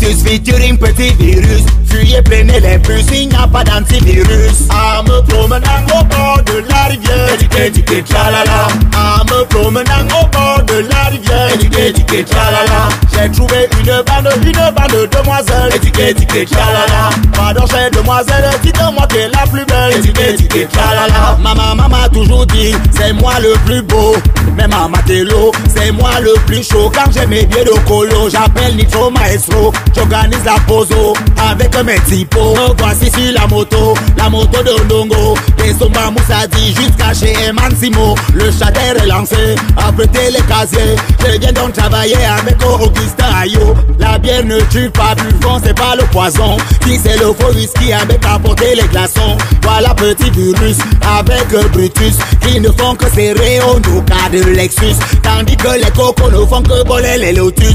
Sus featuring petit virus. Fuyez, prenez les bus, il n'y a pas d'antivirus. En me promenant au bord de la rivière, étiquette, tralala. En me promenant au bord de la rivière, étiquette, tralala. J'ai trouvé une bande de demoiselles, étiquette, tralala. Pardon, chère demoiselle, dites-moi qui est la plus belle, étiquette, tralala. Maman m'a toujours dit, c'est moi le plus beau. Même à Matelo, c'est moi le plus chaud. Quand j'ai mes billets de colo, j'appelle Nitro Maestro. J'organise la poso avec mes typos. Voici sur la moto de Longo. Des Somba Moussadi jusqu'à chez Emancimo. Le chater est lancé, apprêtez les casiers. Je viens donc travailler avec Augustin Ayo. La bière ne tue pas, plus fond c'est pas le poison. Si c'est le faux whisky avec apporter les glaçons. Voilà petit virus avec Brutus qui ne font que serrer au cas de Lexus. Tandis que les cocos ne font que voler les lotus.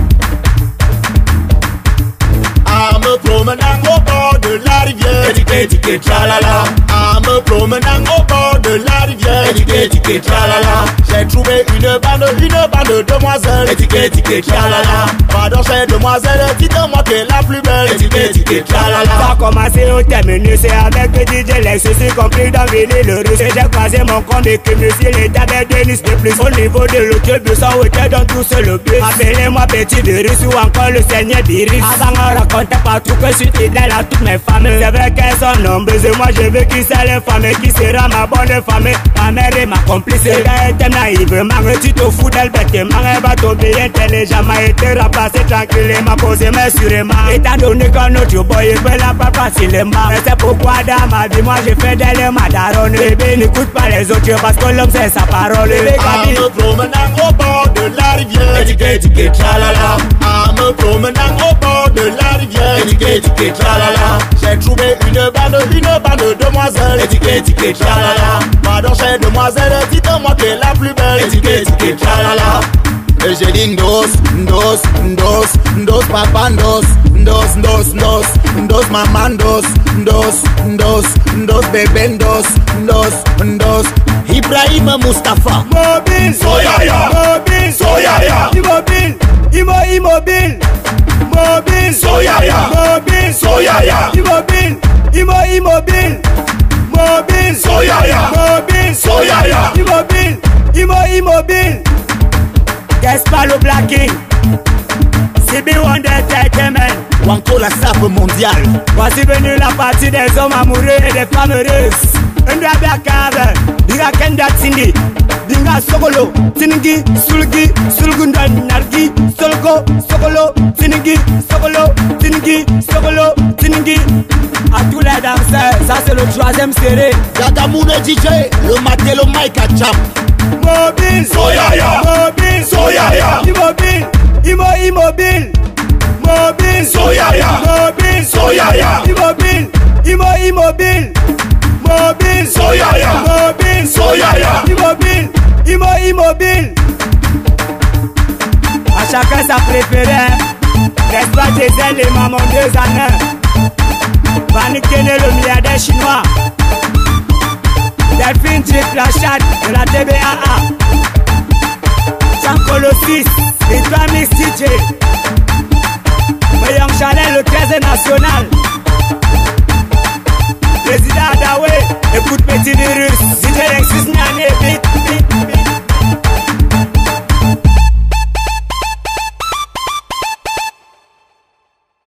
En me promenant au bord de la rivière, étiquette, tralala. En me promenant au bord de la rivière, étiquette, tralala. J'ai trouvé une bande de demoiselles, étiquette, tralala. Pardon, chère demoiselle, dites-moi qui est la plus belle, étiquette, tralala. Ça a commencé au terminus, c'est avec le DJ Lex, c'est compris dans Vili le russe. J'ai croisé mon compte de Cumulus, il est avec Denis de plus. Au niveau de l'autobus, on était dans tout seul le bus. Appelez-moi petit virus ou encore le seigneur virus. Avant on racontait partout que je suis fidèle à toutes mes femmes. C'est vrai qu'elles sont nombreuses et moi je veux qui c'est les femmes qui sera ma bonne femme. Ma mère est ma complice, elle était naïvement. Tu te fous d'elle bêtement, elle va tomber intelligemment. Et te remplacer tranquillement, poser mais sûrement. Étant donné que notre boy peut la pas facilement. Et c'est pourquoi dans ma vie, moi j'ai fait d'elle ma daronne. Bébé n'écoute pas les autres parce que l'homme c'est sa parole. En me promenant au bord de la rivière, étiquette, tralala. En me promenant au bord de la rivière, étiquette, tralala. J'ai trouvé une bande de demoiselles, étiquette, tralala. Pardon, chère demoiselle, dites-moi qui est la plus belle, étiquette, tralala. Et j'ai dit ndos, papa ndos, maman ndos, bébé ndos, Ibrahim Mustafa. Mobile, Soyaya, mobile, Soyaya, immobile, immobile, mobile, Soyaya, mobile, Soyaya, immobile, immobile, mobile, Soyaya, mobile, Soyaya, immobile, immobile. Qu'est-ce pas le blacking? CB Wonder Entertainment. Wanko la sape mondiale. Voici venu la partie des hommes amoureux et des femmes heureuses. Ndabia Kave, Dinga Kenda Tindi, Dinga Sokolo, Tinigi, Sulgunda Nargi, Solgo, Sokolo, Tinigi, Sokolo, Tinigi. À tous les danseurs, ça c'est le troisième serré. Gadamoune DJ, le Matelo Mike a Chap. Mobile, Soyaya, mobile, Soyaya, immobile, immobile, mobile, Soyaya, mobile, Soyaya, immobile, immobile, mobile, Soyaya, mobile, Soyaya, immobile. À chacun sa préférée. N'est-ce pas Diesel et Maman 2 en 1. Vanikene le milliardaire chinois. Delphine Triple Achat de la TBAA. Jean Colossus et toi Mix DJ. Voyons Chanel le 13 national.